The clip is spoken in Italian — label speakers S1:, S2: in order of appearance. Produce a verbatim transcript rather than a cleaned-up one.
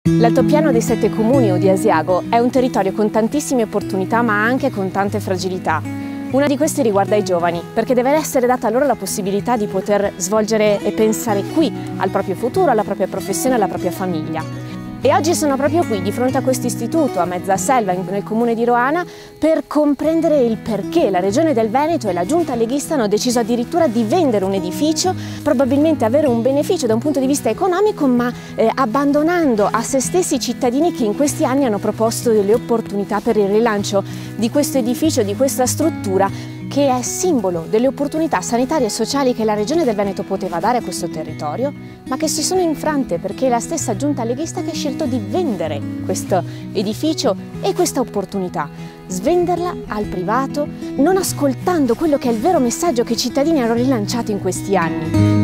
S1: L'altopiano dei Sette Comuni o di Asiago è un territorio con tantissime opportunità ma anche con tante fragilità. Una di queste riguarda i giovani, perché deve essere data loro la possibilità di poter svolgere e pensare qui al proprio futuro, alla propria professione, alla propria famiglia. E oggi sono proprio qui, di fronte a questo istituto, a mezza selva, nel comune di Roana, per comprendere il perché la Regione del Veneto e la giunta leghista hanno deciso addirittura di vendere un edificio, probabilmente avere un beneficio da un punto di vista economico, ma eh, abbandonando a se stessi i cittadini che in questi anni hanno proposto delle opportunità per il rilancio di questo edificio, di questa struttura, che è simbolo delle opportunità sanitarie e sociali che la Regione del Veneto poteva dare a questo territorio, ma che si sono infrante perché è la stessa giunta leghista che ha scelto di vendere questo edificio e questa opportunità, svenderla al privato, non ascoltando quello che è il vero messaggio che i cittadini hanno rilanciato in questi anni.